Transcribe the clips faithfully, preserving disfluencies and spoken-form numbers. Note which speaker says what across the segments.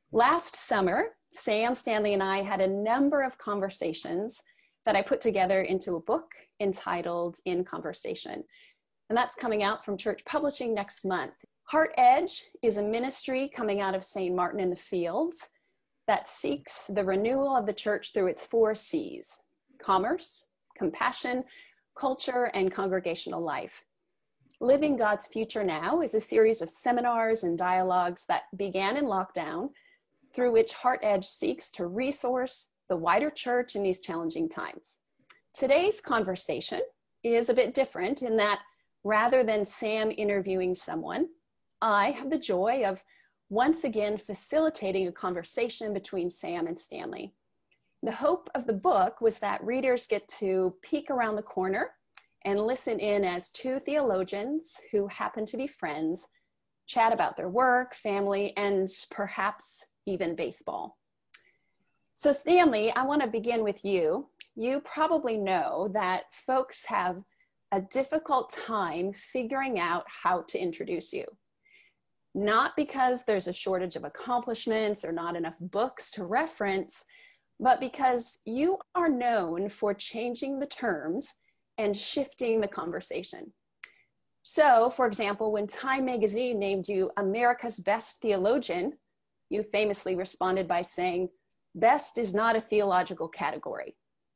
Speaker 1: Last summer, Sam, Stanley, and I had a number of conversations that I put together into a book entitled In Conversation. And that's coming out from Church Publishing next month. Heart Edge is a ministry coming out of Saint Martin in the Fields that seeks the renewal of the church through its four C's: commerce, compassion, culture, and congregational life. Living God's Future Now is a series of seminars and dialogues that began in lockdown, through which Heart Edge seeks to resource the wider church in these challenging times. Today's conversation is a bit different in that rather than Sam interviewing someone, I have the joy of once again facilitating a conversation between Sam and Stanley. The hope of the book was that readers get to peek around the corner and listen in as two theologians who happen to be friends chat about their work, family, and perhaps even baseball. So Stanley, I want to begin with you. You probably know that folks have a difficult time figuring out how to introduce you. Not because there's a shortage of accomplishments or not enough books to reference, but because you are known for changing the terms and shifting the conversation. So, for example, when Time magazine named you America's Best Theologian, you famously responded by saying, "Best is not a theological category."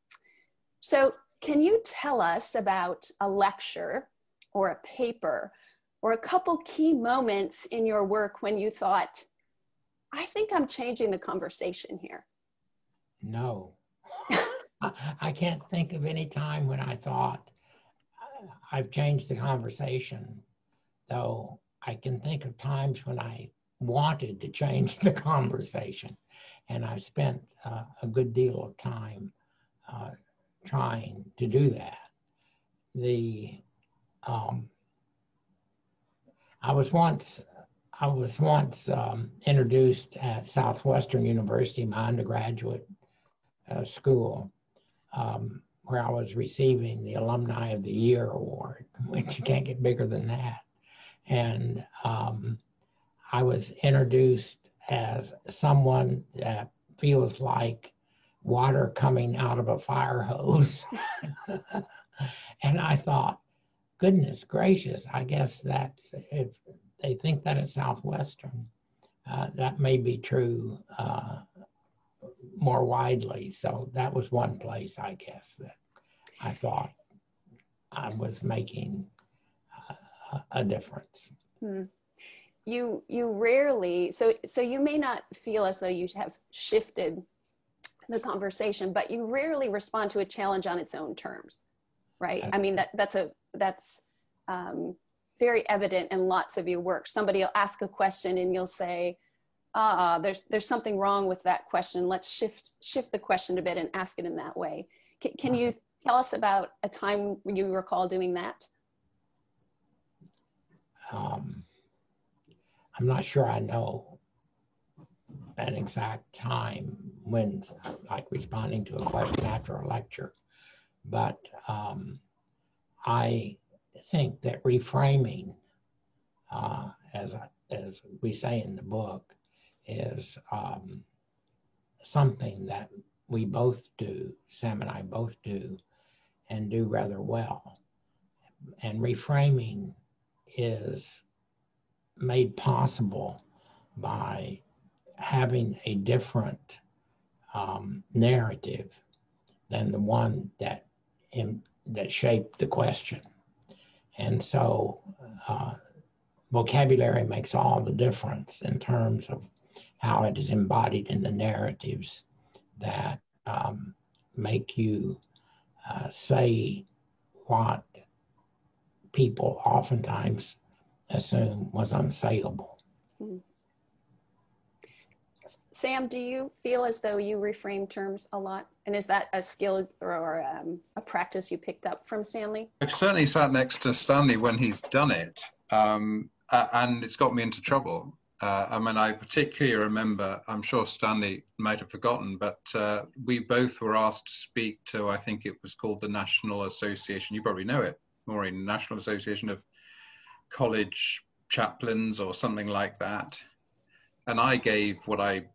Speaker 1: So can you tell us about a lecture or a paper or a couple key moments in your work when you thought, I think I'm changing the conversation here?
Speaker 2: No. I can't think of any time when I thought I've changed the conversation, though I can think of times when I wanted to change the conversation. And I've spent uh, a good deal of time uh, trying to do that. The um, I was once I was once um, introduced at Southwestern University, my undergraduate uh, school, um, where I was receiving the Alumni of the Year award, which you can't get bigger than that. And um, I was introduced as someone that feels like water coming out of a fire hose. And I thought, goodness gracious, I guess that's, if they think that at Southwestern, uh, that may be true uh, more widely. So that was one place, I guess, that I thought I was making uh, a difference.
Speaker 1: Hmm. You you rarely, so so you may not feel as though you have shifted the conversation, but you rarely respond to a challenge on its own terms, right? I mean, that that's a that's um, very evident in lots of your work. Somebody will ask a question and you'll say, ah, there's there's something wrong with that question. Let's shift shift the question a bit and ask it in that way. Can, can you tell us about a time when you recall doing that?
Speaker 2: Um, I'm not sure I know an exact time when, like responding to a question after a lecture, but um, I think that reframing, uh, as, as we say in the book, is um, something that we both do, Sam and I both do, and do rather well. And reframing is made possible by having a different um, narrative than the one that in, that shaped the question. And so uh, vocabulary makes all the difference in terms of how it is embodied in the narratives that um, make you uh, say what people oftentimes assume was unsayable.
Speaker 1: Hmm. Sam, do you feel as though you reframe terms a lot? And is that a skill or um, a practice you picked up from Stanley?
Speaker 3: I've certainly sat next to Stanley when he's done it, um, uh, and it's got me into trouble. Uh, I mean, I particularly remember, I'm sure Stanley might have forgotten, but uh, we both were asked to speak to, I think it was called the National Association, you probably know it, Maureen, National Association of College Chaplains or something like that. And I gave what I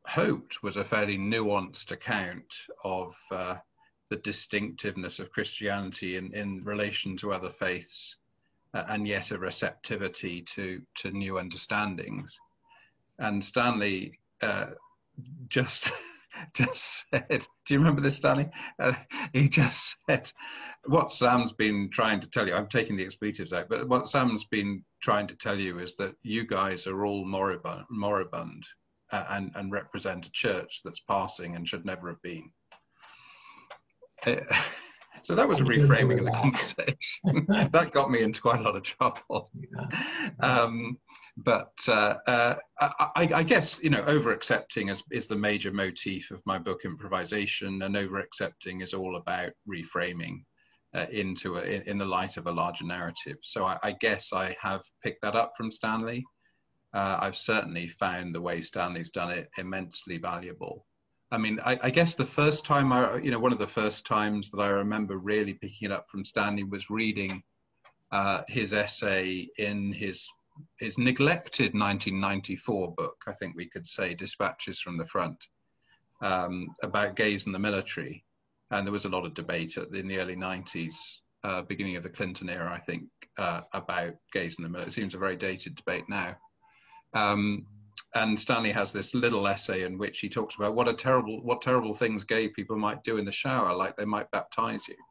Speaker 3: hoped was a fairly nuanced account of uh, the distinctiveness of Christianity in, in relation to other faiths, uh, and yet a receptivity to, to new understandings. And Stanley uh, just, just said, do you remember this, Stanley? Uh, he just said, what Sam's been trying to tell you, I'm taking the expletives out, but what Sam's been trying to tell you is that you guys are all moribund, moribund uh, and, and represent a church that's passing and should never have been. Uh, so that was a reframing of the conversation. That got me into quite a lot of trouble. Um, but uh, uh, I, I guess, you know, over-accepting is, is the major motif of my book, Improvisation, and over-accepting is all about reframing uh, into a, in, in the light of a larger narrative. So I, I guess I have picked that up from Stanley. Uh, I've certainly found the way Stanley's done it immensely valuable. I mean, I, I guess the first time I, you know, one of the first times that I remember really picking it up from Stanley was reading uh, his essay in his his neglected nineteen ninety-four book, I think we could say, Dispatches from the Front, um, about gays in the military. And there was a lot of debate in the early nineties, uh, beginning of the Clinton era, I think, uh, about gays in the military. It seems a very dated debate now. Um, And Stanley has this little essay in which he talks about what a terrible, what terrible things gay people might do in the shower, like they might baptize you.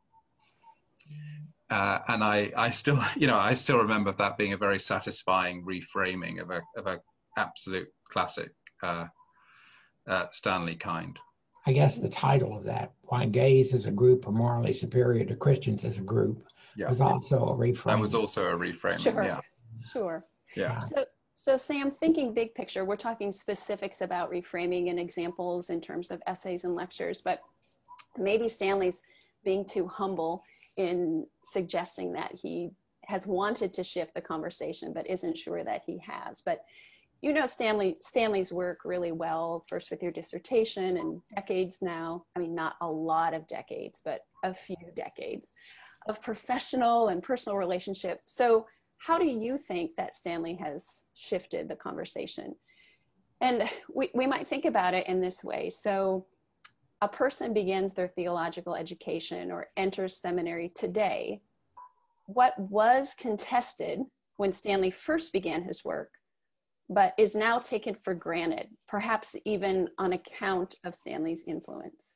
Speaker 3: Uh, and I, I still, you know, I still remember that being a very satisfying reframing of a, of a absolute classic uh, uh, Stanley kind.
Speaker 2: I guess the title of that, Why Gays as a Group Are Morally Superior to Christians as a Group, yeah. was also a reframing.
Speaker 3: That was also a reframing,
Speaker 1: sure.
Speaker 3: yeah.
Speaker 1: Sure.
Speaker 3: Yeah.
Speaker 1: So, So Sam, thinking big picture, we're talking specifics about reframing and examples in terms of essays and lectures, but maybe Stanley's being too humble in suggesting that he has wanted to shift the conversation, but isn't sure that he has. But you know Stanley, Stanley's work really well, first with your dissertation and decades now, I mean, not a lot of decades, but a few decades of professional and personal relationship. So how do you think that Stanley has shifted the conversation? And we, we might think about it in this way. So a person begins their theological education or enters seminary today. What was contested when Stanley first began his work, but is now taken for granted, perhaps even on account of Stanley's influence?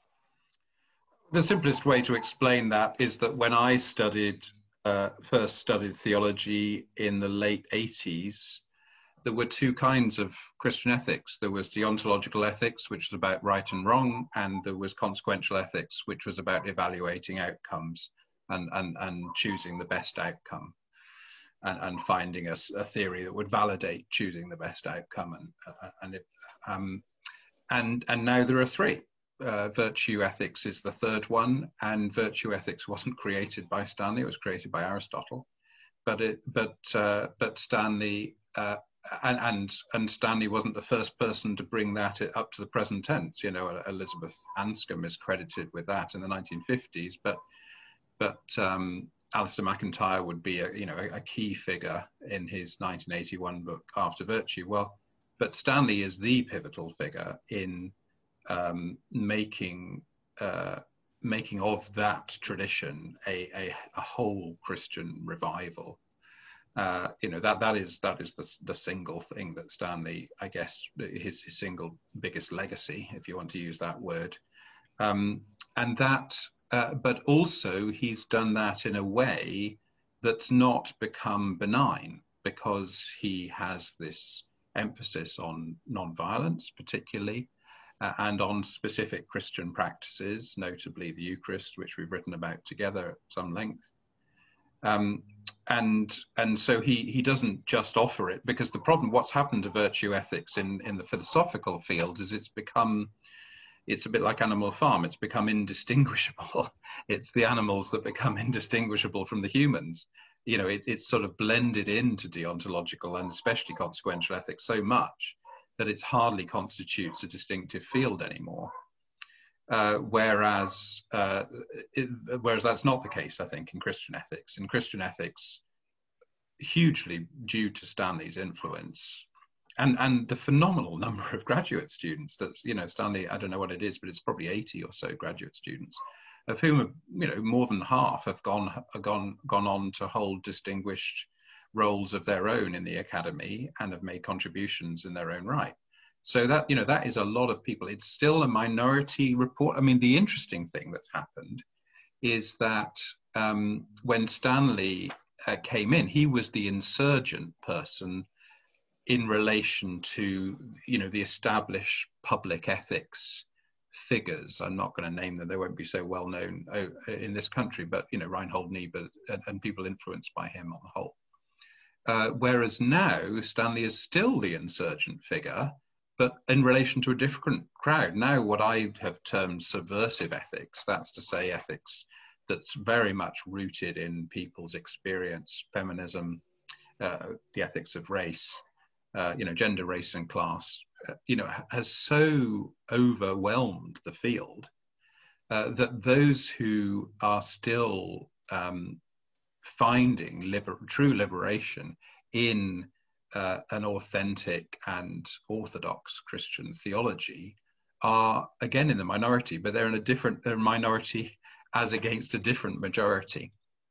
Speaker 3: The simplest way to explain that is that when I studied Uh, first studied theology in the late eighties, there were two kinds of Christian ethics. There was deontological ethics, which was about right and wrong, and there was consequential ethics, which was about evaluating outcomes and, and, and choosing the best outcome, and, and finding a, a theory that would validate choosing the best outcome. And, uh, and, it, um, and, and now there are three. Uh, virtue ethics is the third one, and virtue ethics wasn't created by Stanley; it was created by Aristotle. But it, but uh, but Stanley uh, and and and Stanley wasn't the first person to bring that up to the present tense. You know, Elizabeth Anscombe is credited with that in the nineteen fifties, but but um, Alistair MacIntyre would be a you know a, a key figure in his nineteen eighty-one book After Virtue. Well, but Stanley is the pivotal figure in Um, making uh, making of that tradition a, a, a whole Christian revival. Uh, you know that that is that is the the single thing that Stanley, I guess, his, his single biggest legacy, if you want to use that word. Um, and that, uh, but also he's done that in a way that's not become benign, because he has this emphasis on non-violence, particularly. Uh, and on specific Christian practices, notably the Eucharist, which we've written about together at some length. Um, and and so he he doesn't just offer it, because the problem, what's happened to virtue ethics in, in the philosophical field is it's become, it's a bit like Animal Farm, it's become indistinguishable. It's the animals that become indistinguishable from the humans. You know, it, it's sort of blended into deontological and especially consequential ethics so much that it hardly constitutes a distinctive field anymore. Uh, whereas, uh, it, whereas that's not the case, I think, in Christian ethics. In Christian ethics, hugely due to Stanley's influence, and and the phenomenal number of graduate students. That's, you know, Stanley, I don't know what it is, but it's probably eighty or so graduate students, of whom, you know, more than half have gone have gone gone on to hold distinguished roles of their own in the academy and have made contributions in their own right. So that, you know, that is a lot of people. It's still a minority report. I mean, the interesting thing that's happened is that um, when Stanley uh, came in, he was the insurgent person in relation to, you know, the established public ethics figures. I'm not going to name them; they won't be so well known in this country. But, you know, Reinhold Niebuhr and, and people influenced by him on the whole. Uh, whereas now Stanley is still the insurgent figure, but in relation to a different crowd. Now, what I have termed subversive ethics, that's to say ethics that's very much rooted in people's experience, feminism, uh, the ethics of race, uh, you know, gender, race, and class, uh, you know, has so overwhelmed the field uh, that those who are still um, finding liber- true liberation in uh, an authentic and orthodox Christian theology are again in the minority, but they're in a different, they're a minority as against a different majority.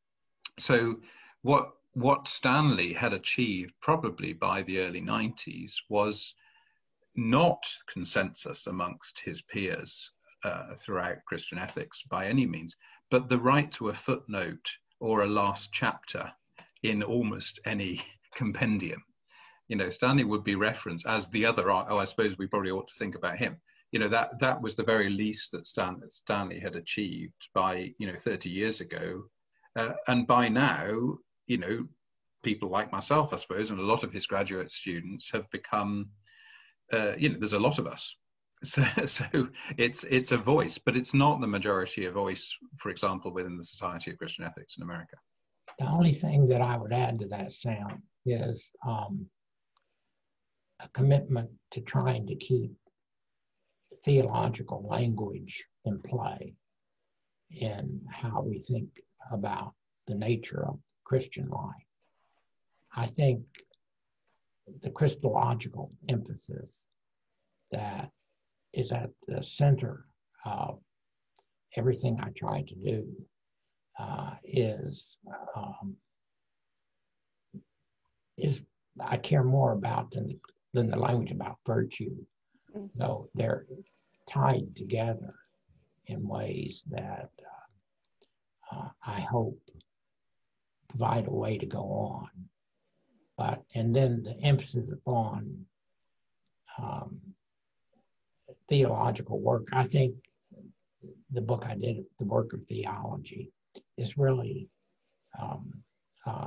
Speaker 3: So what what Stanley had achieved probably by the early nineties was not consensus amongst his peers uh, throughout Christian ethics by any means, but the right to a footnote or a last chapter in almost any compendium. You know, Stanley would be referenced as the other, oh, I suppose we probably ought to think about him. You know, that that was the very least that Stan, Stanley had achieved by, you know, thirty years ago. Uh, and by now, you know, people like myself, I suppose, and a lot of his graduate students have become, uh, you know, there's a lot of us. So, so it's it's a voice, but it's not the majority of voice, for example, within the Society of Christian Ethics in America.
Speaker 2: The only thing that I would add to that, Sam, is um, a commitment to trying to keep theological language in play in how we think about the nature of Christian life. I think the Christological emphasis that is at the center of everything I try to do uh, is um, is I care more about than than the language about virtue, mm-hmm. though they're tied together in ways that uh, uh, I hope provide a way to go on. But and then the emphasis upon um, theological work. I think the book I did, The Work of Theology, is really um, uh,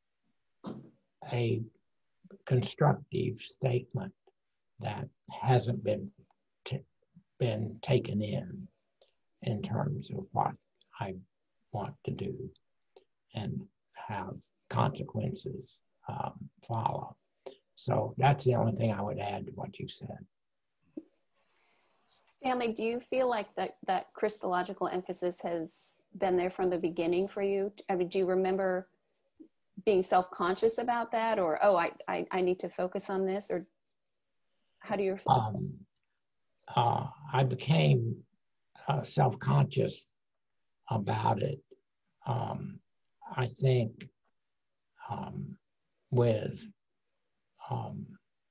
Speaker 2: a constructive statement that hasn't been t- been taken in in terms of what I want to do and have consequences um, follow. So that's the only thing I would add to what you said.
Speaker 1: Stanley, do you feel like that, that Christological emphasis has been there from the beginning for you? I mean, do you remember being self-conscious about that, or, oh, I, I, I need to focus on this, or how do you feel?
Speaker 2: Um, uh, I became uh, self-conscious about it, um, I think, um, with um,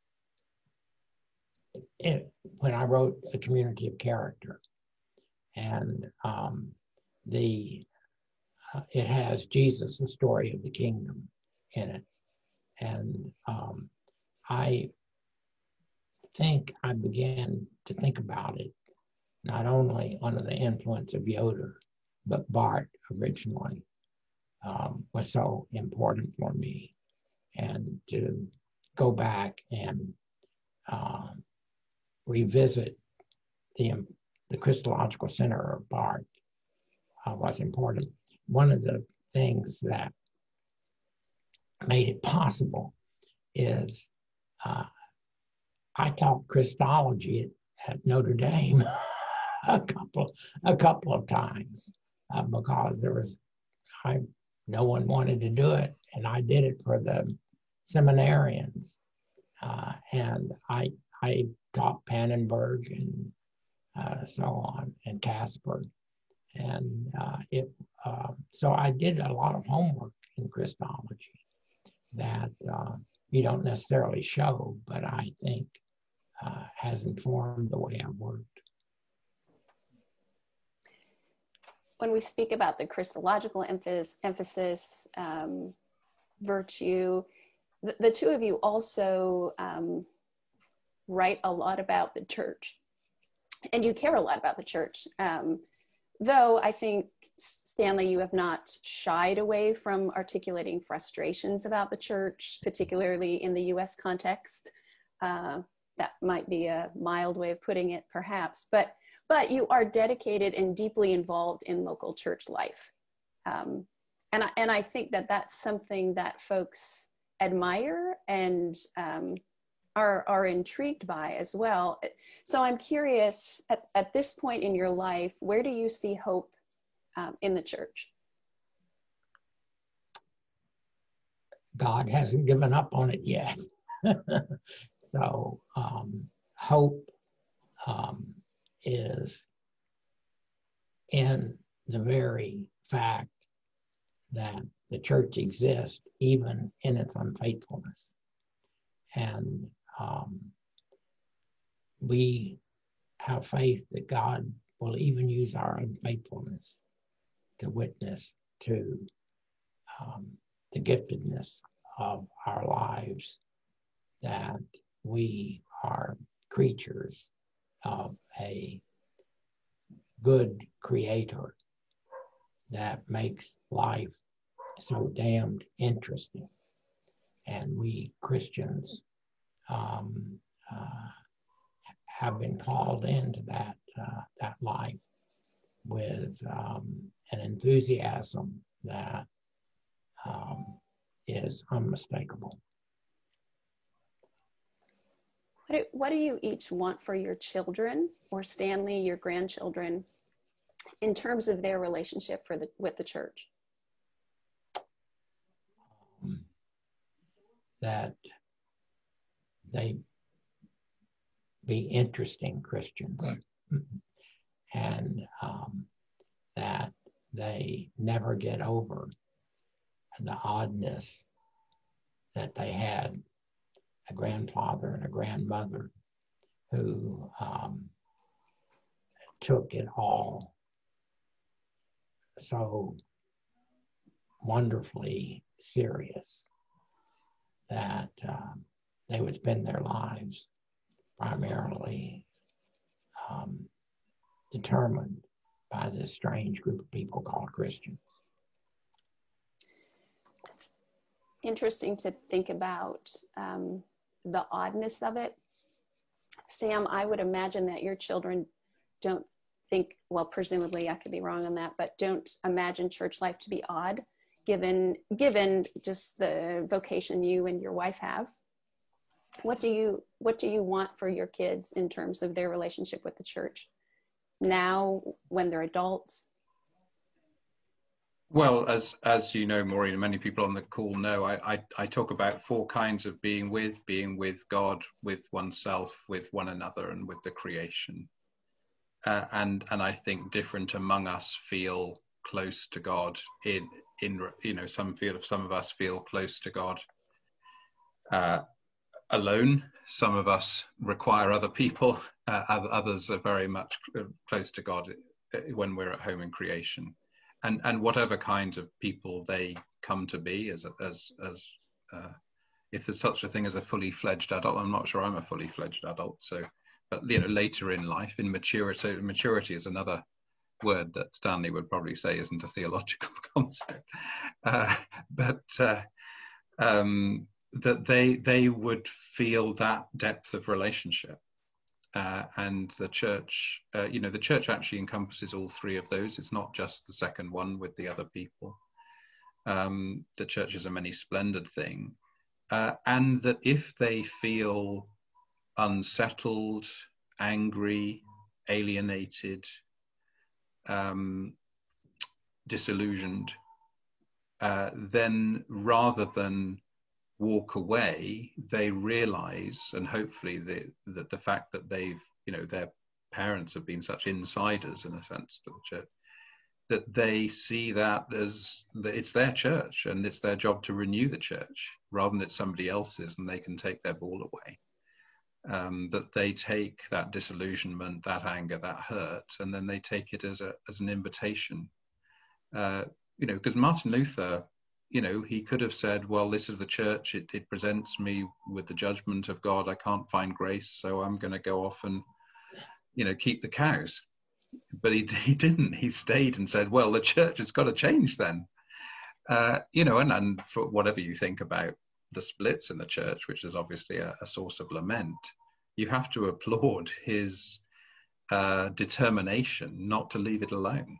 Speaker 2: it, when I wrote A Community of Character, and um, the uh, it has Jesus, the story of the kingdom, in it, and um, I think I began to think about it not only under the influence of Yoder, but Barth originally um, was so important for me, and to go back and um, revisit the, the Christological center of Barth uh, was important. One of the things that made it possible is uh, I taught Christology at, at Notre Dame a couple a couple of times uh, because there was I no one wanted to do it, and I did it for the seminarians uh, and I I taught Pannenberg and uh, so on, and Casper, and uh, it. Uh, so I did a lot of homework in Christology that uh, you don't necessarily show, but I think uh, has informed the way I worked.
Speaker 1: When we speak about the Christological emphasis, emphasis um, virtue, the, the two of you also um, write a lot about the church, and you care a lot about the church. Um, though I think, Stanley, you have not shied away from articulating frustrations about the church, particularly in the U S context. Uh, that might be a mild way of putting it, perhaps, but but you are dedicated and deeply involved in local church life. Um, and, I, and I think that that's something that folks admire and um, are, are intrigued by as well. So I'm curious, at, at this point in your life, where do you see hope um, in the church?
Speaker 2: God hasn't given up on it yet. So um, hope um, is in the very fact that the church exists even in its unfaithfulness. And um, we have faith that God will even use our unfaithfulness to witness to um, the giftedness of our lives, that we are creatures of a good creator that makes life so damned interesting. And we Christians um, uh, have been called into that, uh, that life with um, an enthusiasm that um, is unmistakable.
Speaker 1: What do, what do you each want for your children, or Stanley, your grandchildren, in terms of their relationship for the, with the church?
Speaker 2: Um, that they be interesting Christians, and um, that they never get over the oddness that they had a grandfather and a grandmother who um, took it all so wonderfully serious that um, they would spend their lives primarily um, determined by this strange group of people called Christians.
Speaker 1: It's interesting to think about um, the oddness of it. Sam, I would imagine that your children don't think, well, presumably I could be wrong on that, but don't imagine church life to be odd, given given just the vocation you and your wife have. What do you what do you want for your kids in terms of their relationship with the church now, when they're adults?
Speaker 3: Well, as as you know, Maureen, and many people on the call know, I, I, I talk about four kinds of being with, being with God, with oneself, with one another, and with the creation. Uh, and and I think different among us feel close to God. In in you know, some feel some of us feel close to God uh, alone. Some of us require other people. Uh, others are very much close to God when we're at home in creation. And and whatever kinds of people they come to be, as as as uh, if there's such a thing as a fully fledged adult. I'm not sure I'm a fully fledged adult. So, but you know, later in life, in maturity, so maturity is another word that Stanley would probably say isn't a theological concept. Uh, but uh, um, that they they would feel that depth of relationship. Uh, and the church, uh, you know, the church actually encompasses all three of those. It's not just the second one with the other people. Um, the church is a many splendid thing. Uh, and that if they feel unsettled, angry, alienated, um, disillusioned, uh, then rather than walk away, they realize, and hopefully the, that the fact that they've, you know, their parents have been such insiders in a sense to the church, that they see that as that it's their church and it's their job to renew the church rather than it's somebody else's and they can take their ball away. Um, that they take that disillusionment, that anger, that hurt, and then they take it as a as an invitation. Uh, you know, because Martin Luther, you know, he could have said, well, this is the church, it, it presents me with the judgment of God, I can't find grace, so I'm going to go off and, you know, keep the cows. But he, he didn't. He stayed and said, well, the church has got to change then. Uh, you know, and, and for whatever you think about the splits in the church, which is obviously a, a source of lament, you have to applaud his uh, determination not to leave it alone.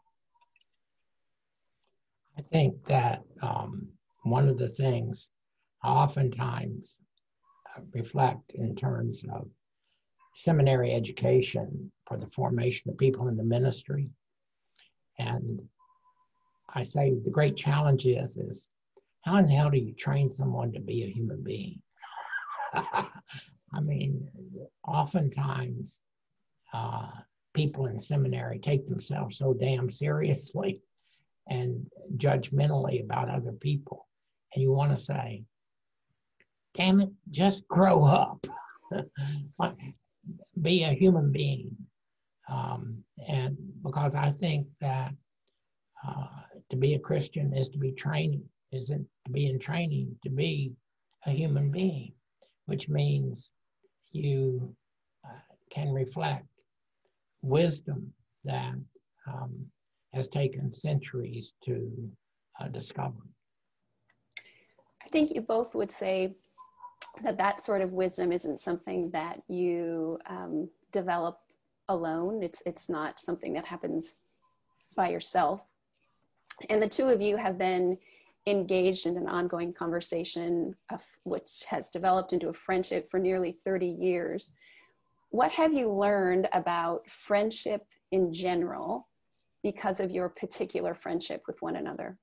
Speaker 2: I think that um, one of the things I oftentimes uh, reflect in terms of seminary education for the formation of people in the ministry. And I say the great challenge is, is how in the hell do you train someone to be a human being? I mean, oftentimes uh, people in seminary take themselves so damn seriously and judgmentally about other people. And you want to say, damn it, just grow up. Be a human being. Um, and because I think that uh, to be a Christian is to be training, isn't to be in training to be a human being, which means you uh, can reflect wisdom that um, has taken centuries to uh, discover.
Speaker 1: I think you both would say that that sort of wisdom isn't something that you um, develop alone. It's, it's not something that happens by yourself. And the two of you have been engaged in an ongoing conversation of, which has developed into a friendship for nearly thirty years. What have you learned about friendship in general because of your particular friendship with one another?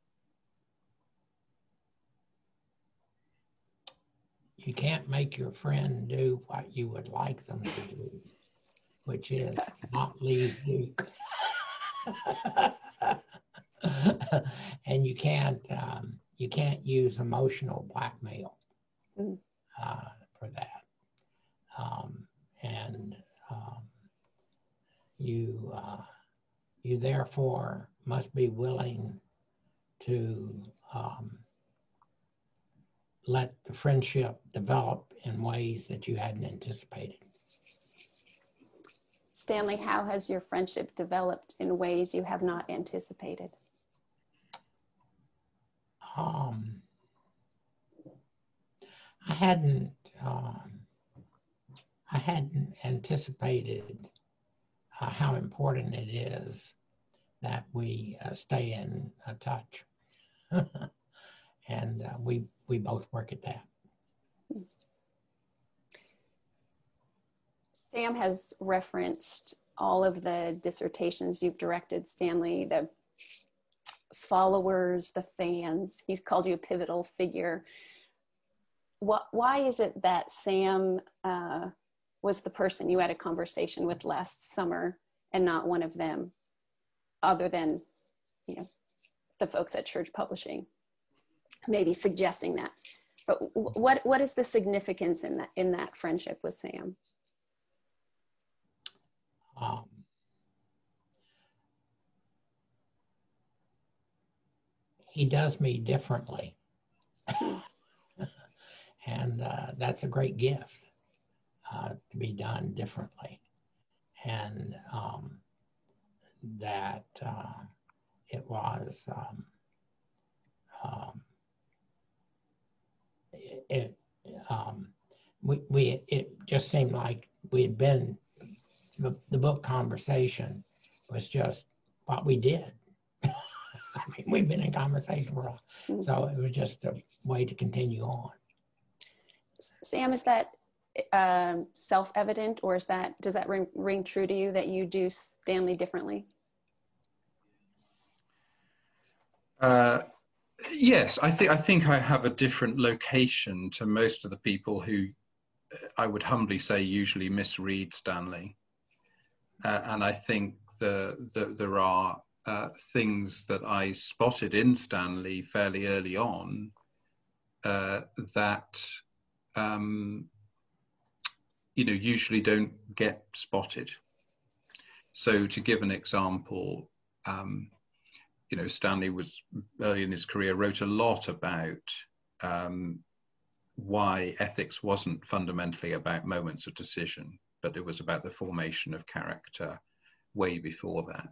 Speaker 2: You can't make your friend do what you would like them to do, which is not leave Duke. And you can't um, you can't use emotional blackmail uh, for that. Um, and um, you uh, you therefore must be willing to um, let the friendship develop in ways that you hadn't anticipated.
Speaker 1: Stanley, how has your friendship developed in ways you have not anticipated?
Speaker 2: Um, I hadn't, um, I hadn't anticipated uh, how important it is that we uh, stay in uh, touch, and uh, we we both work at that.
Speaker 1: Sam has referenced all of the dissertations you've directed, Stanley, the followers, the fans. He's called you a pivotal figure. What, why is it that Sam uh, was the person you had a conversation with last summer and not one of them, other than, you know, the folks at Church Publishing maybe suggesting that? But what what is the significance in that in that friendship with Sam?
Speaker 2: Um, he does me differently. And uh, that's a great gift, uh, to be done differently. And um, that uh, it was, um, um, it, it um, we, we, it just seemed like we had been, the, the book conversation was just what we did. I mean, we've been in conversation for a while, mm-hmm. So it was just a way to continue on.
Speaker 1: Sam, is that um, self-evident, or is that, does that ring, ring true to you that you do Stanley differently?
Speaker 3: Uh, Yes, I think I think I have a different location to most of the people who, I would humbly say, usually misread Stanley. Uh, and I think the, the there are uh, things that I spotted in Stanley fairly early on uh, that um, you know usually don't get spotted. So to give an example. Um, You know, Stanley was early in his career, wrote a lot about um, why ethics wasn't fundamentally about moments of decision, but it was about the formation of character way before that.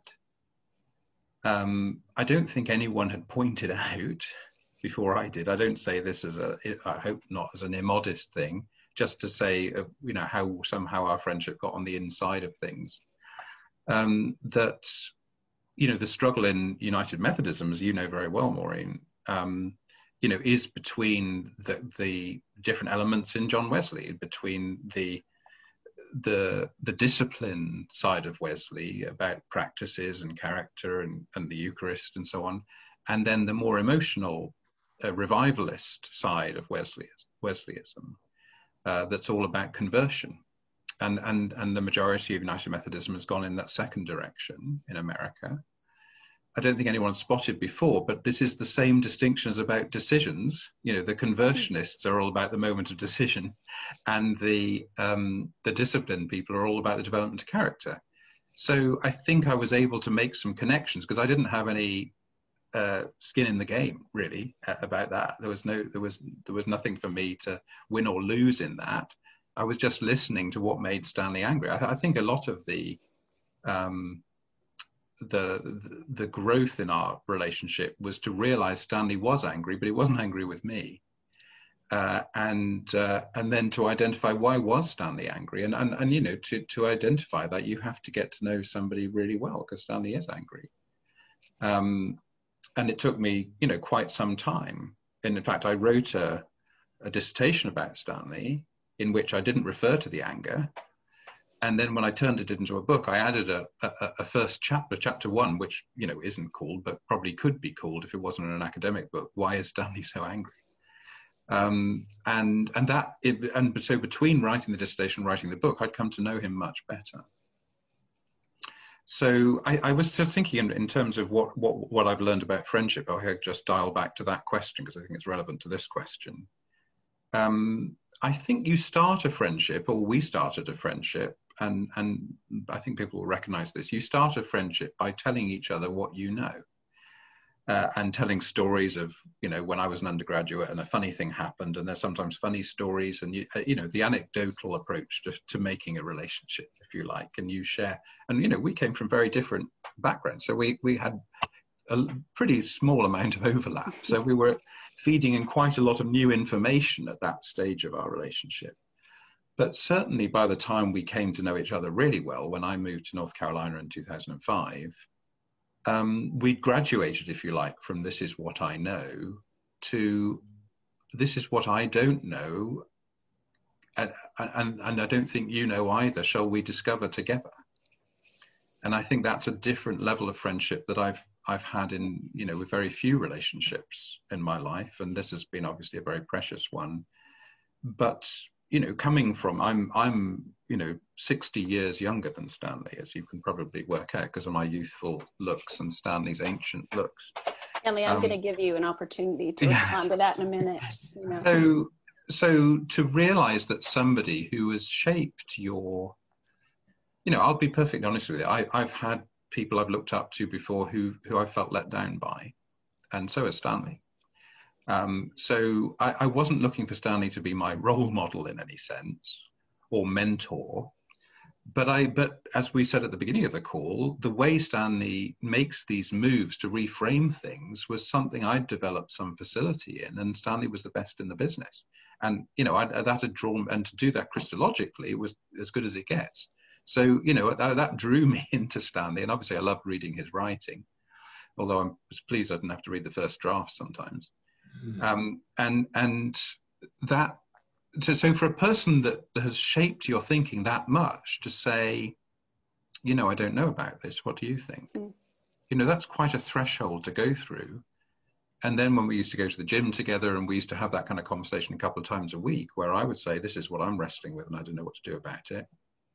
Speaker 3: Um, I don't think anyone had pointed out before I did. I don't say this as a, I hope not as an immodest thing, just to say, uh, you know, how somehow our friendship got on the inside of things. Um, that you know, the struggle in United Methodism, as you know very well, Maureen, um, you know, is between the, the different elements in John Wesley, between the, the, the discipline side of Wesley about practices and character and, and the Eucharist and so on, and then the more emotional uh, revivalist side of Wesley, Wesleyism, uh, that's all about conversion. And, and, and the majority of United Methodism has gone in that second direction in America. I don't think anyone spotted before, but this is the same distinction as about decisions. You know, the conversionists are all about the moment of decision, and the, um, the disciplined people are all about the development of character. So I think I was able to make some connections because I didn't have any uh, skin in the game, really, uh, about that. There was no, there was, there was nothing for me to win or lose in that. I was just listening to what made Stanley angry. I, I think a lot of the, um, the, the the growth in our relationship was to realize Stanley was angry, but he wasn't angry with me. Uh, and uh, and then to identify why was Stanley angry, and and, and you know to to identify that you have to get to know somebody really well because Stanley is angry. Um, and it took me you know quite some time. And in fact, I wrote a, a dissertation about Stanley in which I didn't refer to the anger. And then when I turned it into a book, I added a, a, a first chapter, chapter one, which, you know, isn't called, but probably could be called if it wasn't an academic book. Why is Stanley so angry? Um, and and that, it, and so between writing the dissertation and writing the book, I'd come to know him much better. So I, I was just thinking in, in terms of what, what, what I've learned about friendship. I could just dial back to that question because I think it's relevant to this question. Um, I think you start a friendship, or we started a friendship, and, and I think people will recognize this. You start a friendship by telling each other what you know, uh, and telling stories of, you know, when I was an undergraduate and a funny thing happened, and there's sometimes funny stories, and, you, uh, you know, the anecdotal approach to, to making a relationship, if you like, and you share. And, you know, we came from very different backgrounds, so we, we had a pretty small amount of overlap. So we were feeding in quite a lot of new information at that stage of our relationship. But certainly by the time we came to know each other really well, when I moved to North Carolina in two thousand five, um, we graduated, if you like, from this is what I know to this is what I don't know. And, and, and I don't think you know either. Shall we discover together? And I think that's a different level of friendship that I've I've had in, you know, with very few relationships in my life. And this has been obviously a very precious one. But, you know, coming from, I'm, I'm, you know, sixty years younger than Stanley, as you can probably work out because of my youthful looks and Stanley's ancient looks.
Speaker 1: Stanley, I'm um, going to give you an opportunity to yes. respond to that in a minute. You know.
Speaker 3: So, so to realize that somebody who has shaped your, you know, I'll be perfectly honest with you. I, I've had people I've looked up to before who who I felt let down by, and so has Stanley. Um, so I, I wasn't looking for Stanley to be my role model in any sense or mentor, but I but as we said at the beginning of the call, the way Stanley makes these moves to reframe things was something I'd developed some facility in, and Stanley was the best in the business. And you know, I, that had drawn, and to do that Christologically was as good as it gets. So, you know, that, that drew me into Stanley, and obviously I loved reading his writing, although I was pleased I didn't have to read the first draft sometimes. Mm. Um, and and that, so, so for a person that has shaped your thinking that much to say, you know, I don't know about this, what do you think? Mm. You know, that's quite a threshold to go through. and then when we used to go to the gym together, and we used to have that kind of conversation a couple of times a week, where I would say, this is what I'm wrestling with and I don't know what to do about it.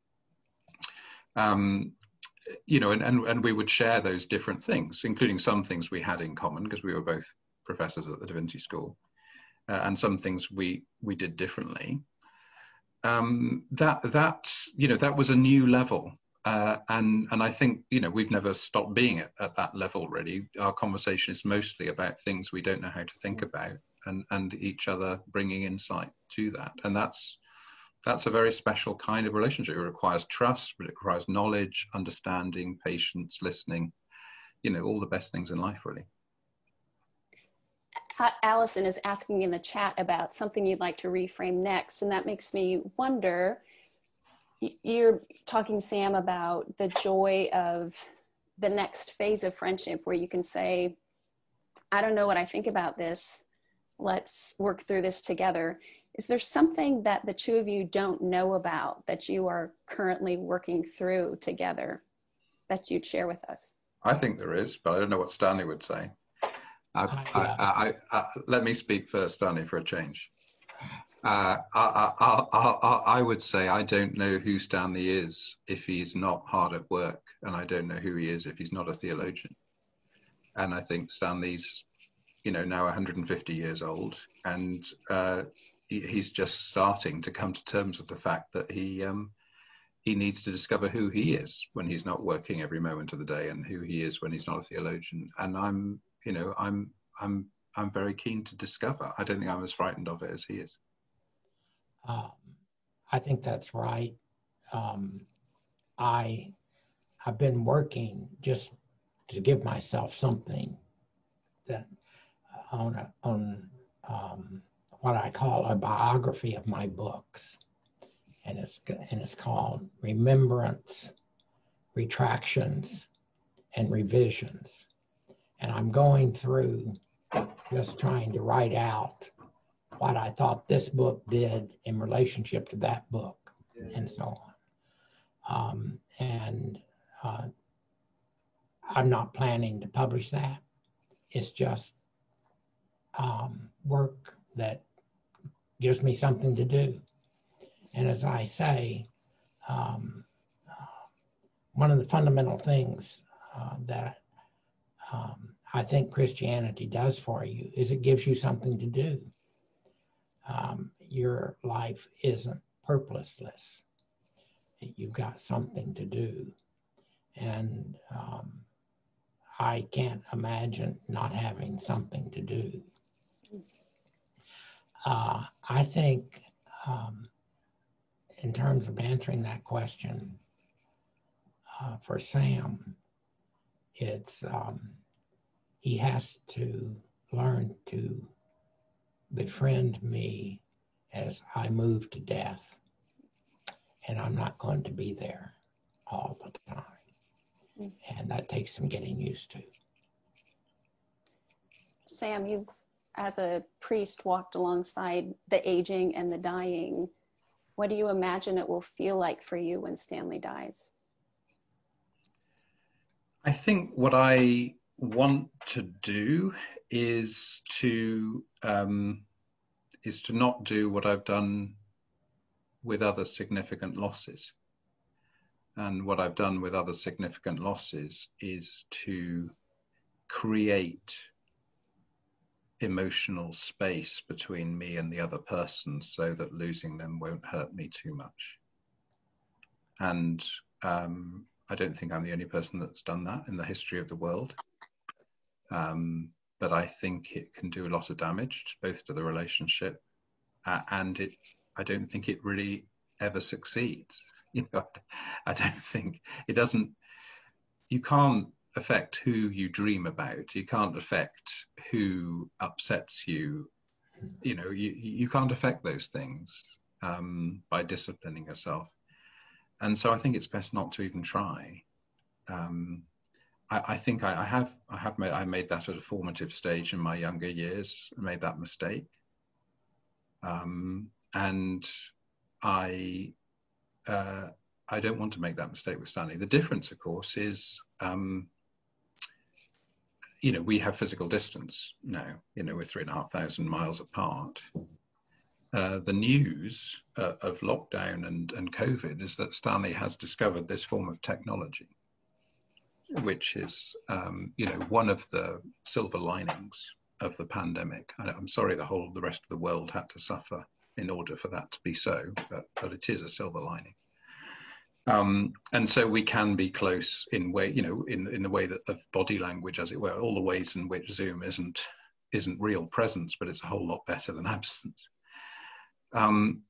Speaker 3: Um, you know, and, and, and we would share those different things, including some things we had in common because we were both professors at the Divinity School, uh, and some things we, we did differently. Um, that, that, you know, that was a new level. Uh, and, and I think, you know, we've never stopped being at, at that level, really. Our conversation is mostly about things we don't know how to think about, and, and each other bringing insight to that. And that's, that's a very special kind of relationship. It requires trust, but it requires knowledge, understanding, patience, listening, you know, all the best things in life, really.
Speaker 1: Allison is asking in the chat about something you'd like to reframe next. And that makes me wonder, you're talking, Sam, about the joy of the next phase of friendship, where you can say, I don't know what I think about this. Let's work through this together. Is there something that the two of you don't know about that you are currently working through together that you'd share with us?
Speaker 3: I think there is, but I don't know what Stanley would say. I, I, I, I, I, let me speak first, Stanley, for a change. Uh, I, I, I, I would say I don't know who Stanley is if he's not hard at work, and I don't know who he is if he's not a theologian. And I think Stanley's, you know, now one hundred fifty years old, and uh, he, he's just starting to come to terms with the fact that he um, he needs to discover who he is when he's not working every moment of the day, and who he is when he's not a theologian. And I'm, you know, I'm I'm I'm very keen to discover. I don't think I'm as frightened of it as he is.
Speaker 2: Um, I think that's right. Um, I have been working just to give myself something that on a, on um, what I call a biography of my books, and it's and it's called Remembrance, Retractions, and Revisions. And I'm going through just trying to write out what I thought this book did in relationship to that book, and so on. Um, and uh, I'm not planning to publish that. It's just um, work that gives me something to do. And as I say, um, uh, one of the fundamental things uh, that um, I think Christianity does for you is it gives you something to do. Um, your life isn't purposeless. You've got something to do. And um, I can't imagine not having something to do. Uh, I think um, in terms of answering that question, uh, for Sam, it's um, he has to learn to befriend me as I move to death, and I'm not going to be there all the time. Mm. And that takes some getting used to.
Speaker 1: Sam, you've, as a priest, walked alongside the aging and the dying. What do you imagine it will feel like for you when Stanley dies?
Speaker 3: I think what I want to do is to um, is to not do what I've done with other significant losses. And what I've done with other significant losses is to create emotional space between me and the other person so that losing them won't hurt me too much. And um, I don't think I'm the only person that's done that in the history of the world. Um, but I think it can do a lot of damage, both to the relationship uh, and it, I don't think it really ever succeeds. You know, I don't think it doesn't, you can't affect who you dream about. You can't affect who upsets you. You know, you, you can't affect those things um, by disciplining yourself. And so I think it's best not to even try. Um, I, I think I, I have, I have made, I made that at a formative stage in my younger years. I made that mistake. Um, and I, uh, I don't want to make that mistake with Stanley. The difference, of course, is, um, you know, we have physical distance now, you know, we're three and a half thousand miles apart. Uh, the news uh, of lockdown and, and COVID is that Stanley has discovered this form of technology, which is, um, you know, one of the silver linings of the pandemic. I, I'm sorry the whole, the rest of the world had to suffer in order for that to be so, but, but it is a silver lining. Um, and so we can be close in way, you know, in, in the way that of body language, as it were, all the ways in which Zoom isn't, isn't real presence, but it's a whole lot better than absence. Um,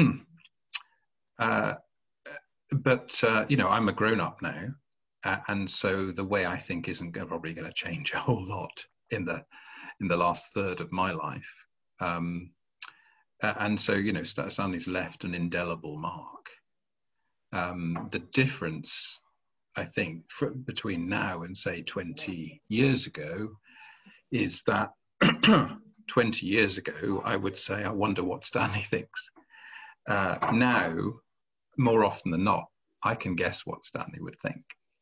Speaker 3: uh, but, uh, you know, I'm a grown up now. Uh, and so the way I think isn't gonna, probably going to change a whole lot in the, in the last third of my life. Um, uh, and so, you know, Stanley's left an indelible mark. Um, the difference, I think, for, between now and say twenty years ago is that twenty years ago, I would say, I wonder what Stanley thinks. Uh, now, more often than not, I can guess what Stanley would think.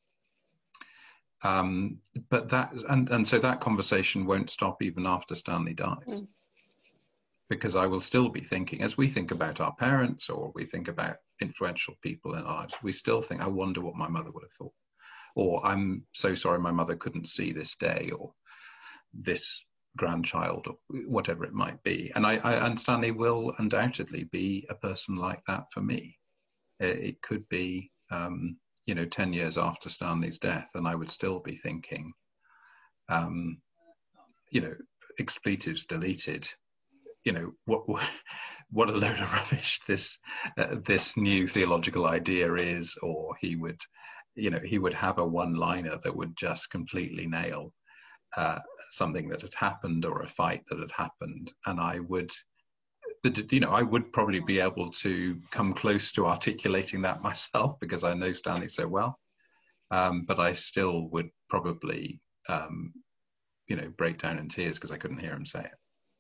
Speaker 3: Um, but that, and, and so that conversation won't stop even after Stanley dies. Mm. Because I will still be thinking, as we think about our parents or we think about influential people in our lives, we still think, I wonder what my mother would have thought. Or I'm so sorry my mother couldn't see this day, or this grandchild, or whatever it might be. And I, I and Stanley will undoubtedly be a person like that for me. It, it could be, um, you know, ten years after Stanley's death, and I would still be thinking, um, you know, expletives deleted. You know, what what a load of rubbish this uh, this new theological idea is, or he would, you know, he would have a one-liner that would just completely nail uh, something that had happened or a fight that had happened, and I would, you know, I would probably be able to come close to articulating that myself because I know Stanley so well, um, but I still would probably, um, you know, break down in tears because I couldn't hear him say it.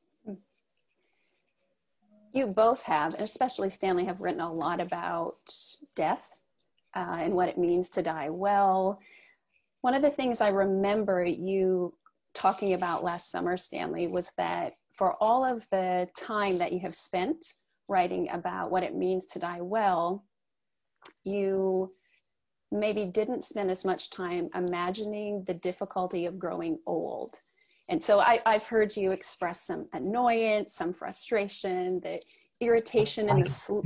Speaker 1: You both have, and especially Stanley, have written a lot about death uh, and what it means to die well. One of the things I remember you talking about last summer, Stanley, was that for all of the time that you have spent writing about what it means to die well, you maybe didn't spend as much time imagining the difficulty of growing old. And so I, I've heard you express some annoyance, some frustration, the irritation and the sl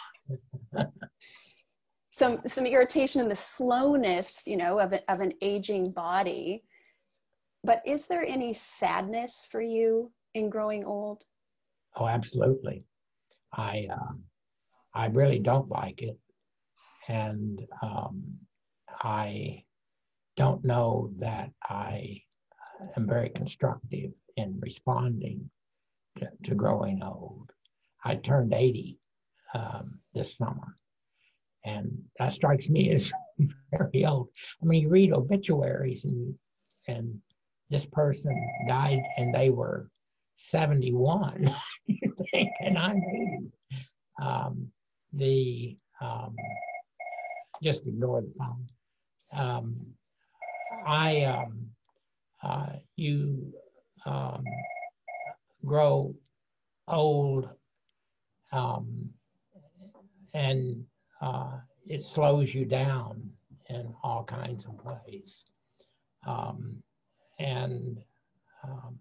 Speaker 1: some some irritation and the slowness, you know, of, a, of an aging body. But is there any sadness for you in growing old?
Speaker 2: Oh, absolutely. I um, I really don't like it, and um, I don't know that I am very constructive in responding to, to growing old. I turned eighty um, this summer, and that strikes me as very old. I mean, you read obituaries, and and this person died, and they were seventy-one. You think, and I'm eighty. Um, the um, just ignore the phone. Um, I um, uh, you um, grow old, um, and uh, it slows you down in all kinds of ways, um, and um,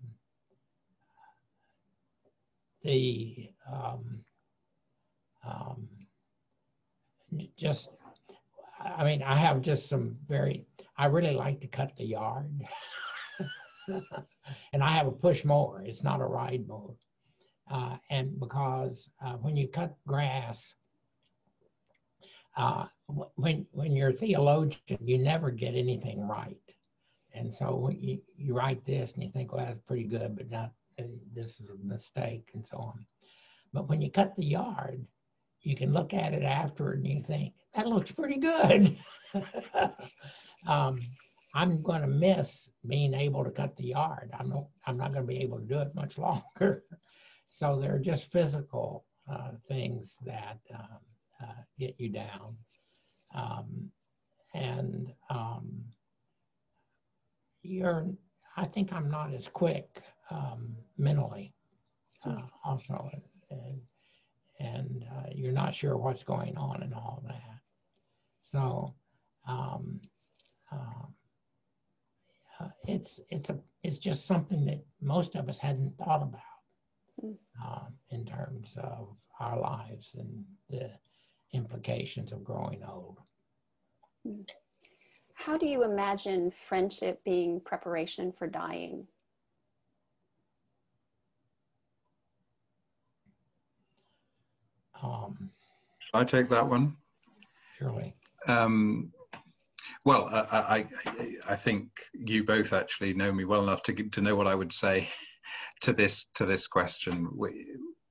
Speaker 2: the um, um, just. I mean, I have just some very, I really like to cut the yard. And I have a push mower. It's not a ride mower. Uh, and because uh, when you cut grass, uh, when, when you're a theologian, you never get anything right. And so when you, you write this and you think, well, that's pretty good, but not, this is a mistake and so on. But when you cut the yard, you can look at it after and you think, that looks pretty good. um, I'm going to miss being able to cut the yard. I'm not, I'm not going to be able to do it much longer. So they're just physical uh, things that um, uh, get you down. Um, and um, you're, I think I'm not as quick um, mentally uh, also. And, and uh, you're not sure what's going on and all that. So um, um, uh, it's it's a it's just something that most of us hadn't thought about uh, in terms of our lives and the implications of growing old.
Speaker 1: How do you imagine friendship being preparation for dying?
Speaker 2: Um,
Speaker 3: Shall I take that one?
Speaker 2: surely.
Speaker 3: Um, well, I, I, I think you both actually know me well enough to to know what I would say to this to this question. We,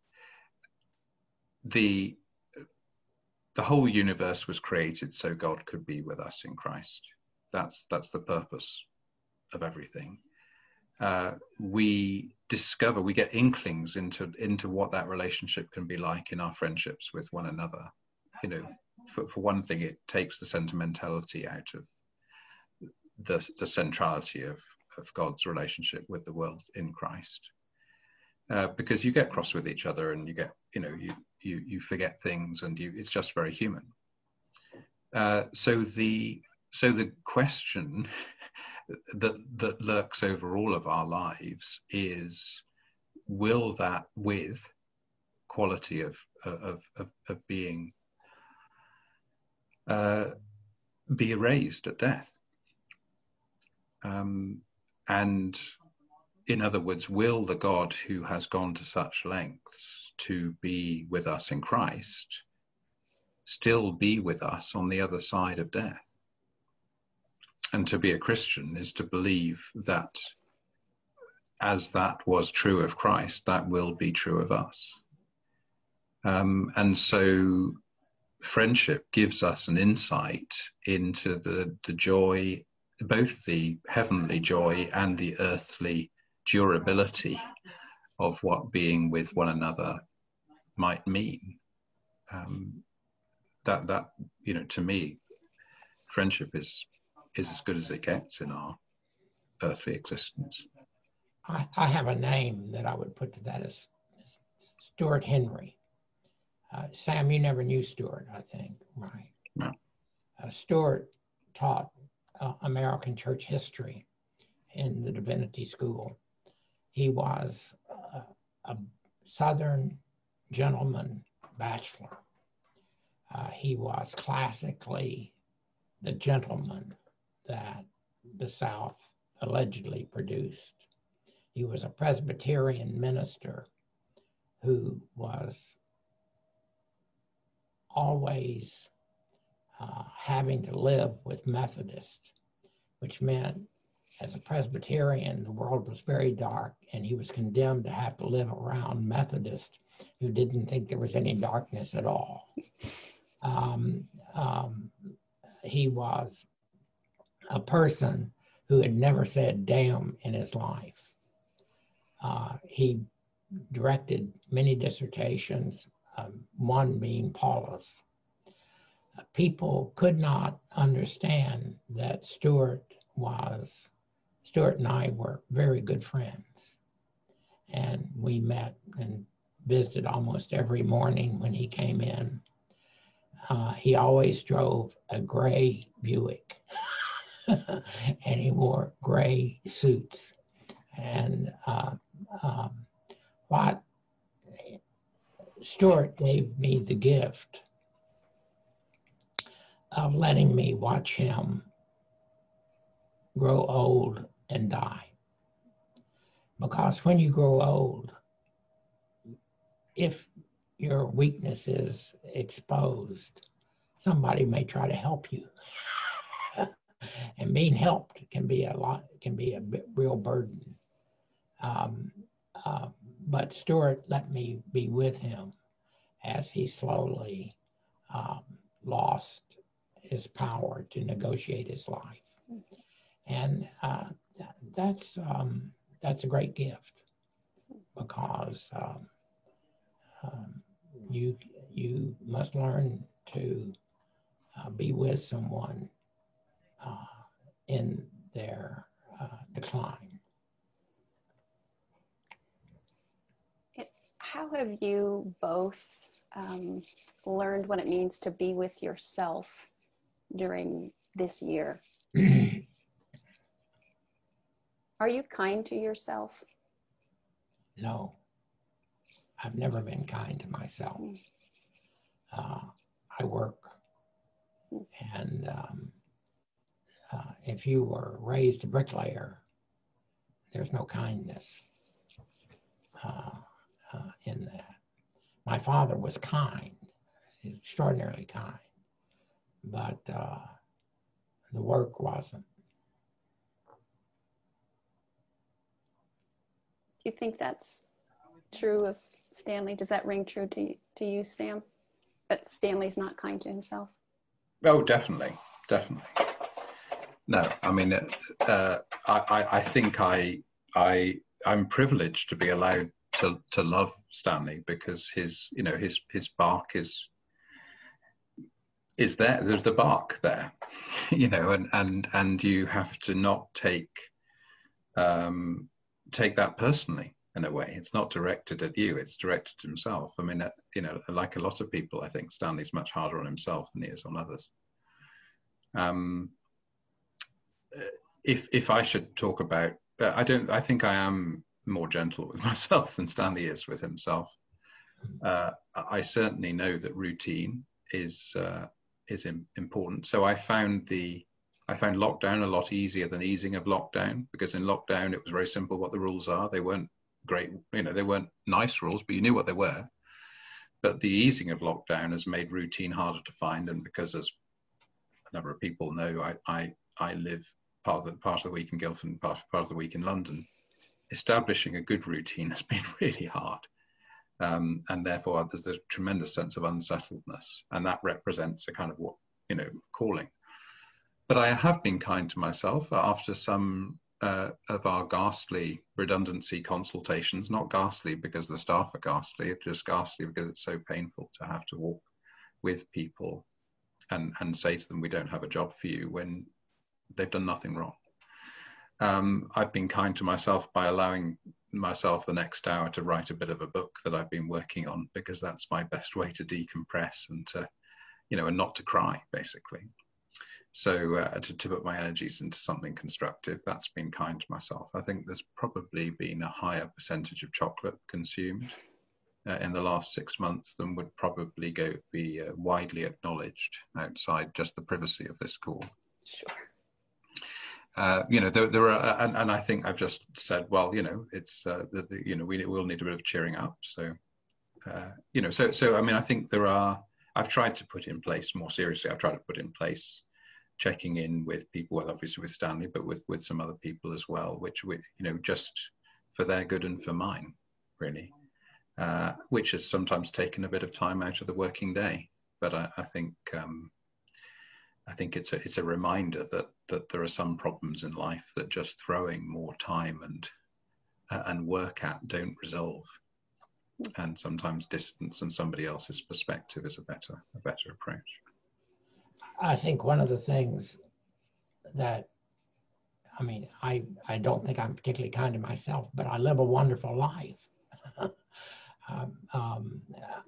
Speaker 3: the the whole universe was created so God could be with us in Christ. That's that's the purpose of everything. Uh, we discover, we get inklings into into what that relationship can be like in our friendships with one another. You know, for, for one thing, it takes the sentimentality out of the, the centrality of, of God's relationship with the world in Christ. Uh, because you get cross with each other and you get, you know, you you you forget things and you it's just very human. Uh, so the so the question that that lurks over all of our lives is, will that with quality of of of, of being uh, be erased at death? Um, and in other words, will the God who has gone to such lengths to be with us in Christ still be with us on the other side of death? And to be a Christian is to believe that as that was true of Christ, that will be true of us. Um, and so friendship gives us an insight into the, the joy, both the heavenly joy and the earthly durability of what being with one another might mean. Um, that, that, you know, to me, friendship is is as good as it gets in our earthly existence.
Speaker 2: I, I have a name that I would put to that as, as Stuart Henry. Uh, Sam, you never knew Stuart, I think, right?
Speaker 3: No.
Speaker 2: Uh, Stuart taught uh, American church history in the Divinity School. He was uh, a Southern gentleman bachelor. Uh, he was classically the gentleman that the South allegedly produced. He was a Presbyterian minister who was always uh, having to live with Methodists, which meant as a Presbyterian, the world was very dark, and he was condemned to have to live around Methodists who didn't think there was any darkness at all. Um, um, he was a person who had never said damn in his life. Uh, he directed many dissertations, um, one being Paulus. Uh, people could not understand that Stuart was, Stuart and I were very good friends. And we met and visited almost every morning when he came in. Uh, he always drove a gray Buick. And he wore gray suits. And uh, um, what Stuart gave me the gift of letting me watch him grow old and die. Because when you grow old, if your weakness is exposed, somebody may try to help you. And being helped can be a lot, can be a bit, real burden. Um, uh, but Stuart let me be with him as he slowly um, lost his power to negotiate his life. And uh, that's, um, that's a great gift, because um, um, you, you must learn to uh, be with someone uh, in their uh, decline.
Speaker 1: how have you both um, learned what it means to be with yourself during this year? Are you kind to yourself?
Speaker 2: No, I've never been kind to myself. Uh, I work, and um, uh, if you were raised a bricklayer, there's no kindness uh, uh, in that. My father was kind, extraordinarily kind, but uh, the work wasn't.
Speaker 1: Do you think that's true of Stanley? Does that ring true to, to you, Sam? That Stanley's not kind to himself?
Speaker 3: Oh, definitely, definitely. No, I mean, uh, I, I think I, I, I'm privileged to be allowed to to love Stanley because his, you know, his his bark is is there. There's the bark there, you know, and and and you have to not take um, take that personally. In a way, it's not directed at you; it's directed at himself. I mean, you know, like a lot of people, I think Stanley's much harder on himself than he is on others. Um, if if I should talk about, uh, I don't. I think I am more gentle with myself than Stanley is with himself. Uh, I certainly know that routine is uh, is important. So I found the I found lockdown a lot easier than easing of lockdown, because in lockdown it was very simple what the rules are. They weren't great, you know, they weren't nice rules, but you knew what they were. But the easing of lockdown has made routine harder to find, and because, as a number of people know, I I, I live part of the part of the week in Guildford, part part of the week in London. Establishing a good routine has been really hard, um, and therefore there's a tremendous sense of unsettledness, and that represents a kind of what you know calling. But I have been kind to myself after some uh, of our ghastly redundancy consultations. Not ghastly because the staff are ghastly, it's just ghastly because it's so painful to have to walk with people and, and say to them, we don't have a job for you, when they've done nothing wrong. Um, I've been kind to myself by allowing myself the next hour to write a bit of a book that I've been working on, because that's my best way to decompress and to, you know, and not to cry, basically. So uh, to, to put my energies into something constructive, that's been kind to myself. I think there's probably been a higher percentage of chocolate consumed uh, in the last six months than would probably go be uh, widely acknowledged outside just the privacy of this call.
Speaker 1: Sure.
Speaker 3: Uh, you know, there, there are, and, and I think I've just said, well, you know, it's, uh, the, the, you know, we will need a bit of cheering up. So, uh, you know, so, so, I mean, I think there are, I've tried to put in place more seriously, I've tried to put in place checking in with people, well, obviously with Stanley, but with, with some other people as well, which, we, you know, just for their good and for mine, really, uh, which has sometimes taken a bit of time out of the working day. But I, I think, um, I think it's a, it's a reminder that, that there are some problems in life that just throwing more time and, uh, and work at don't resolve. And sometimes distance and somebody else's perspective is a better, a better approach.
Speaker 2: I think one of the things that, I mean, I, I don't think I'm particularly kind to myself, but I live a wonderful life. um, um,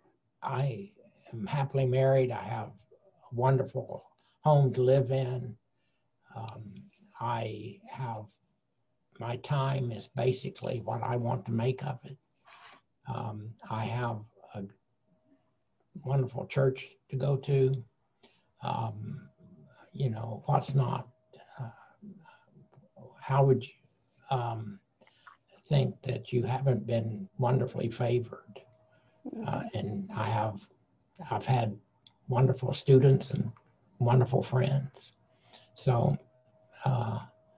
Speaker 2: I am happily married. I have a wonderful home to live in. Um, I have, my time is basically what I want to make of it. Um, I have a wonderful church to go to. Um, you know, what's not, uh, how would you um, think that you haven't been wonderfully favored? Uh, and I have, I've had wonderful students and wonderful friends. So uh,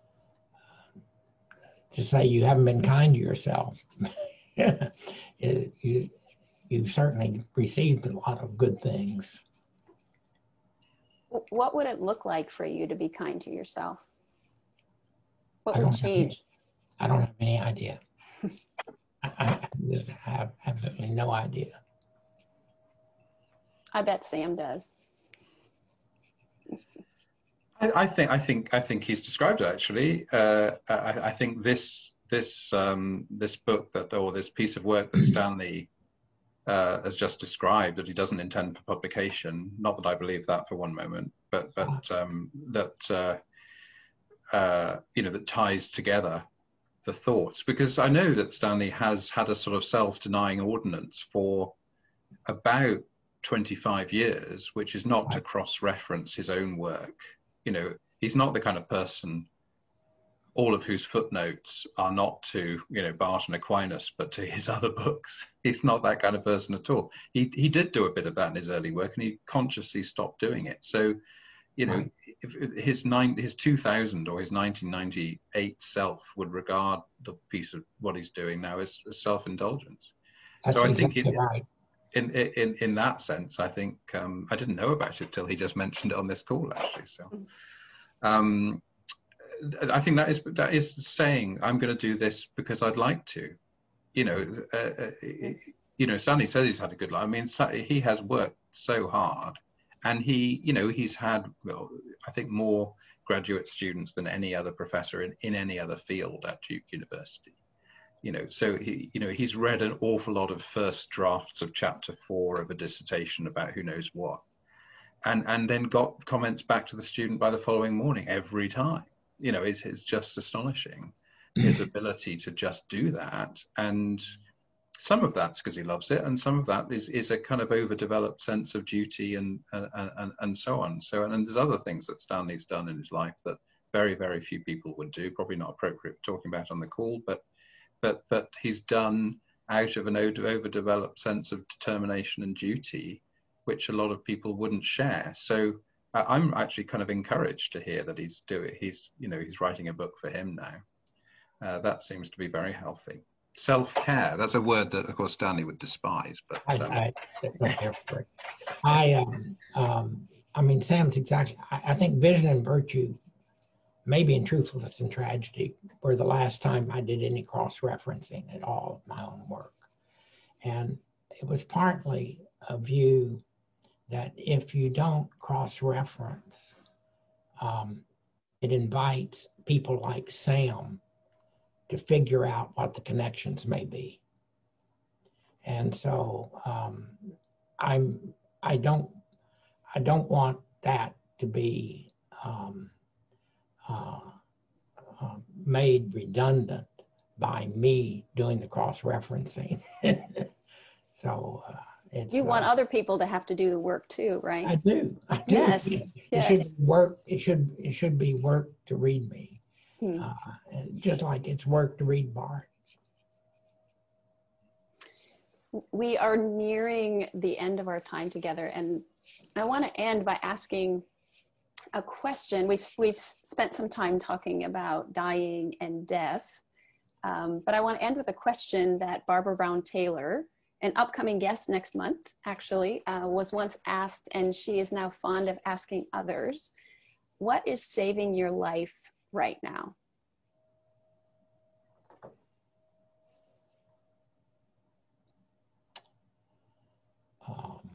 Speaker 2: to say you haven't been kind to yourself, it, you, you've certainly received a lot of good things.
Speaker 1: What would it look like for you to be kind to yourself? What
Speaker 2: I
Speaker 1: would
Speaker 2: don't have any-
Speaker 1: change?
Speaker 2: I don't have any idea. I, I just have absolutely no idea.
Speaker 1: I bet Sam does.
Speaker 3: I, I think I think I think he's described it actually. Uh, I, I think this this um, this book that or this piece of work that Stanley uh, as just described, that he doesn't intend for publication. Not that I believe that for one moment, but but um, that uh, uh, you know, that ties together the thoughts. Because I know that Stanley has had a sort of self-denying ordinance for about twenty-five years, which is not to cross-reference his own work. You know, he's not the kind of person, all of whose footnotes are not to, you know, Barton Aquinas, but to his other books. He's not that kind of person at all. He he did do a bit of that in his early work, and he consciously stopped doing it. So, you know, if, if his nine his two thousand or his nineteen ninety-eight self would regard the piece of what he's doing now as, as self-indulgence.
Speaker 2: That's
Speaker 3: so I
Speaker 2: exactly
Speaker 3: think it,
Speaker 2: right.
Speaker 3: In, in in that sense, I think um, I didn't know about it till he just mentioned it on this call, actually. So, um, I think that is that is saying I'm going to do this because I'd like to. You know, uh, you know. Stanley says he's had a good life. I mean, he has worked so hard, and he, you know, he's had, well, I think more graduate students than any other professor in, in any other field at Duke University. You know, so he, you know, he's read an awful lot of first drafts of chapter four of a dissertation about who knows what, and and then got comments back to the student by the following morning every time. You know, it's, it's just astonishing, his ability to just do that. And some of that's because he loves it, and some of that is is a kind of overdeveloped sense of duty and and and, and so on. So, and, and there's other things that Stanley's done in his life that very very few people would do. Probably not appropriate for talking about on the call, but. But, but he's done out of an overdeveloped sense of determination and duty, which a lot of people wouldn't share. So uh, I'm actually kind of encouraged to hear that he's doing, he's, you know, he's writing a book for him now. Uh, that seems to be very healthy. Self-care, that's a word that, of course, Stanley would despise. But
Speaker 2: I,
Speaker 3: um,
Speaker 2: I, I, I, um, um, I mean, Sam's exactly, I, I think Vision and Virtue, maybe in Truthfulness and Tragedy, were the last time I did any cross-referencing at all of my own work. And it was partly a view that if you don't cross-reference, um, it invites people like Sam to figure out what the connections may be. And so um, I'm, I don't, I don't want that to be um, Uh, uh, made redundant by me doing the cross-referencing. So uh, it's,
Speaker 1: you want
Speaker 2: uh,
Speaker 1: other people to have to do the work too, right?
Speaker 2: I do. I do.
Speaker 1: Yes.
Speaker 2: It,
Speaker 1: yes.
Speaker 2: it should work. It should. It should be work to read me,
Speaker 1: Hmm.
Speaker 2: uh, just like it's work to read Bart.
Speaker 1: We are nearing the end of our time together, and I want to end by asking a question. We've, we've spent some time talking about dying and death, um, but I want to end with a question that Barbara Brown Taylor, an upcoming guest next month, actually, uh, was once asked, and she is now fond of asking others. What is saving your life right now?
Speaker 2: Um,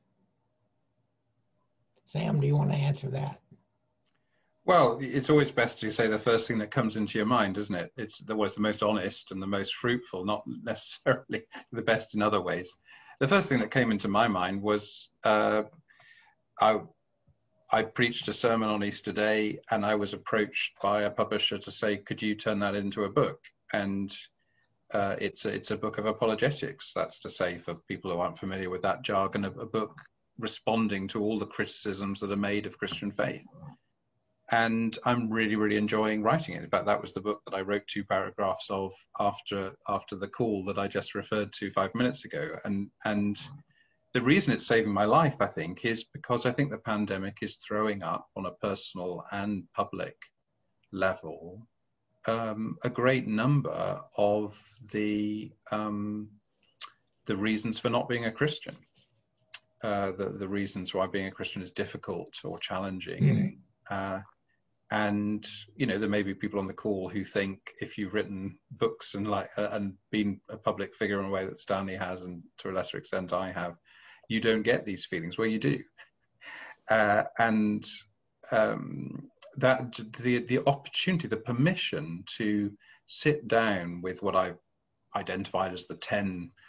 Speaker 2: Sam, do you want to answer that?
Speaker 3: well, it's always best to say the first thing that comes into your mind, isn't it? It's the, was the most honest and the most fruitful, not necessarily the best in other ways. The first thing that came into my mind was uh, I, I preached a sermon on Easter Day, and I was approached by a publisher to say, could you turn that into a book? And uh, it's, a, it's a book of apologetics. That's to say, for people who aren't familiar with that jargon, a, a book responding to all the criticisms that are made of Christian faith. And I'm really, really enjoying writing it. In fact, that was the book that I wrote two paragraphs of after after the call that I just referred to five minutes ago. And and the reason it's saving my life, I think, is because I think the pandemic is throwing up on a personal and public level um, a great number of the um, the reasons for not being a Christian, uh, the the reasons why being a Christian is difficult or challenging. Mm. Uh, and you know, there may be people on the call who think if you've written books and like uh, and been a public figure in a way that Stanley has, and to a lesser extent I have, you don't get these feelings. Well, you do, uh, and um, that the the opportunity, the permission to sit down with what I've identified as the ten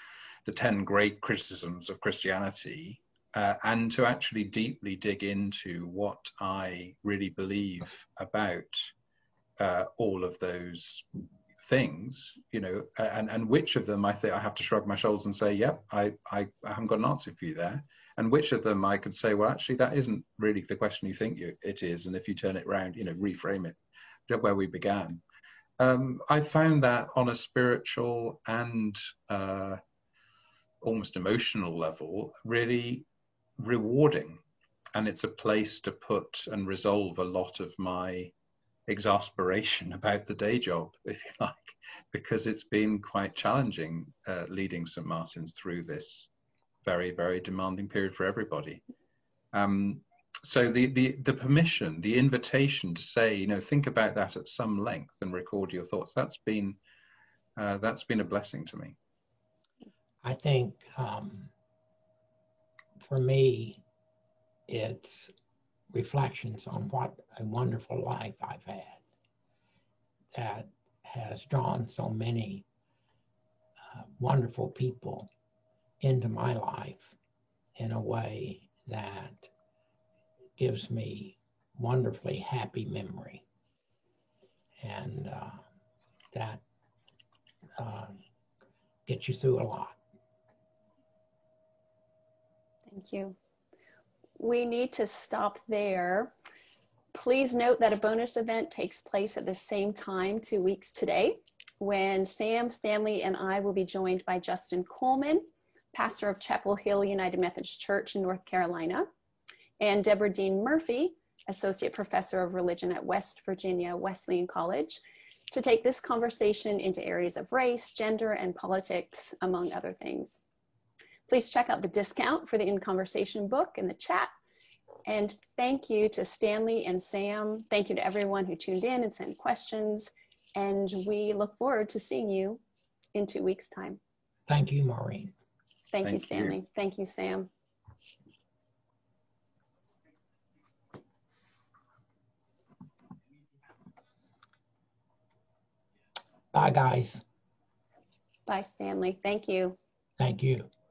Speaker 3: the ten great criticisms of Christianity, uh, and to actually deeply dig into what I really believe about uh, all of those things, you know, and, and which of them I think I have to shrug my shoulders and say, yep, I, I, I haven't got an answer for you there. And which of them I could say, well, actually, that isn't really the question you think you, it is. And if you turn it around, you know, reframe it, where we began. Um, I found that on a spiritual and uh, almost emotional level, really rewarding. And it's a place to put and resolve a lot of my exasperation about the day job, if you like, because it's been quite challenging uh, leading Saint Martin's through this very, very demanding period for everybody. Um, so the, the, the permission, the invitation to say, you know, think about that at some length and record your thoughts, that's been, uh, that's been a blessing to me.
Speaker 2: I think um, for me, it's reflections on what a wonderful life I've had that has drawn so many uh, wonderful people into my life in a way that gives me wonderfully happy memory. And uh, that uh, gets you through a lot.
Speaker 1: Thank you. We need to stop there. Please note that a bonus event takes place at the same time two weeks today, when Sam, Stanley, and I will be joined by Justin Coleman, pastor of Chapel Hill United Methodist Church in North Carolina, and Deborah Dean Murphy, associate professor of religion at West Virginia Wesleyan College, to take this conversation into areas of race, gender, and politics, among other things. Please check out the discount for the In Conversation book in the chat. And thank you to Stanley and Sam. Thank you to everyone who tuned in and sent questions. And we look forward to seeing you in two weeks' time.
Speaker 2: Thank you, Maureen.
Speaker 1: Thank,
Speaker 3: Thank
Speaker 1: you, Stanley.
Speaker 3: you.
Speaker 1: Thank you, Sam.
Speaker 2: Bye, guys.
Speaker 1: Bye, Stanley. Thank you.
Speaker 2: Thank you.